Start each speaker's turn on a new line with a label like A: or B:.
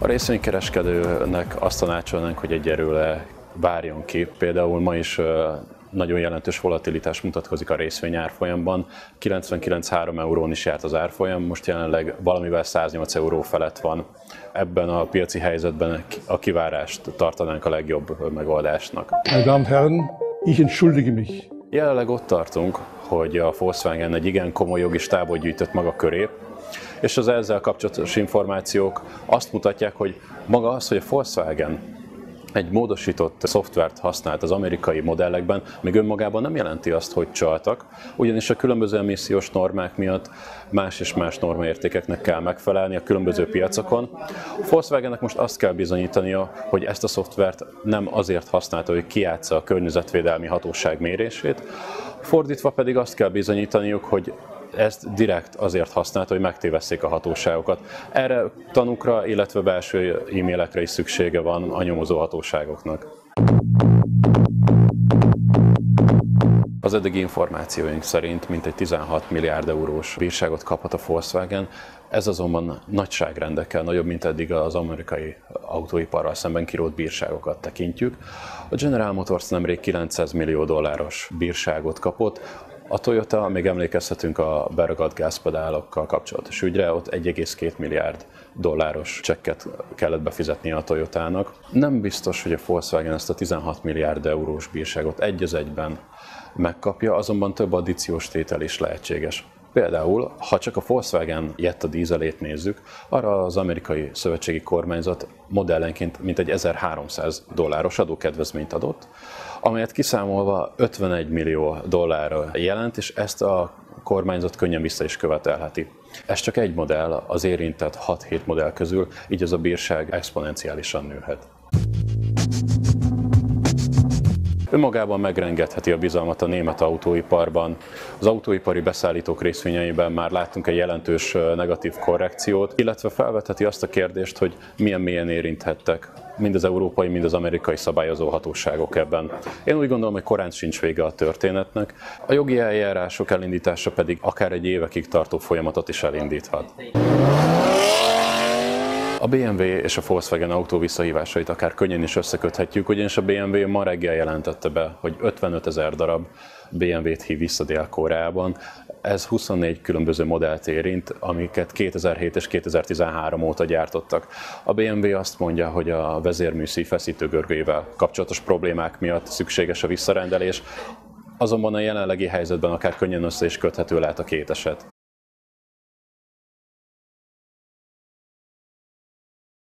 A: részvénykereskedőnek azt tanácsolnánk, hogy egyelőre várjon ki. Például ma is nagyon jelentős volatilitás mutatkozik a részvény árfolyamban. 99,3 eurón is járt az árfolyam, most jelenleg valamivel 108 euró felett van. Ebben a piaci helyzetben a kivárást tartanánk a legjobb megoldásnak.
B: Meine Damen und Herren, ich entschuldige mich.
A: Jelenleg ott tartunk, hogy a Volkswagen egy igen komoly jogi stábot gyűjtött maga köré, és az ezzel kapcsolatos információk azt mutatják, hogy maga az, hogy a Volkswagen egy módosított szoftvert használt az amerikai modellekben, még önmagában nem jelenti azt, hogy csaltak, ugyanis a különböző emissziós normák miatt más és más normaértékeknek kell megfelelni a különböző piacokon. A Volkswagennek most azt kell bizonyítania, hogy ezt a szoftvert nem azért használta, hogy kijátsza a környezetvédelmi hatóság mérését, fordítva pedig azt kell bizonyítaniuk, hogy ezt direkt azért használta, hogy megtévesszék a hatóságokat. Erre tanúkra, illetve belső e-mailekre is szüksége van a nyomozó hatóságoknak. Az eddigi információink szerint mintegy 16 milliárd eurós bírságot kaphat a Volkswagen, ez azonban nagyságrendekkel nagyobb, mint eddig az amerikai autóiparral szemben kirótt bírságokat tekintjük. A General Motors nemrég 900 millió dolláros bírságot kapott, a Toyota, még emlékezhetünk a beragadt gázpedálokkal kapcsolatos ügyre, ott 1,2 milliárd dolláros csekket kellett befizetnie a Toyotának. Nem biztos, hogy a Volkswagen ezt a 16 milliárd eurós bírságot egy az egyben megkapja, azonban több addíciós tétel is lehetséges. Például, ha csak a Volkswagen Jetta dízelét nézzük, arra az amerikai szövetségi kormányzat modellenként mintegy 1300 dolláros adókedvezményt adott, amelyet kiszámolva 51 millió dollárra jelent, és ezt a kormányzat könnyen vissza is követelheti. Ez csak egy modell az érintett 6-7 modell közül, így az a bírság exponenciálisan nőhet. Önmagában megrengetheti a bizalmat a német autóiparban. Az autóipari beszállítók részvényeiben már láttunk egy jelentős negatív korrekciót, illetve felvetheti azt a kérdést, hogy milyen mélyen érinthettek mind az európai, mind az amerikai szabályozó hatóságok ebben. Én úgy gondolom, hogy korán sincs vége a történetnek, a jogi eljárások elindítása pedig akár egy évekig tartó folyamatot is elindíthat. A BMW és a Volkswagen autó visszahívásait akár könnyen is összeköthetjük, ugyanis a BMW ma reggel jelentette be, hogy 55 000 darab BMW-t hív vissza Dél-Koreában. Ez 24 különböző modellt érint, amiket 2007 és 2013 óta gyártottak. A BMW azt mondja, hogy a vezérműszíj feszítőgörgőjével kapcsolatos problémák miatt szükséges a visszarendelés, azonban a jelenlegi helyzetben akár könnyen össze is köthető lehet a két eset.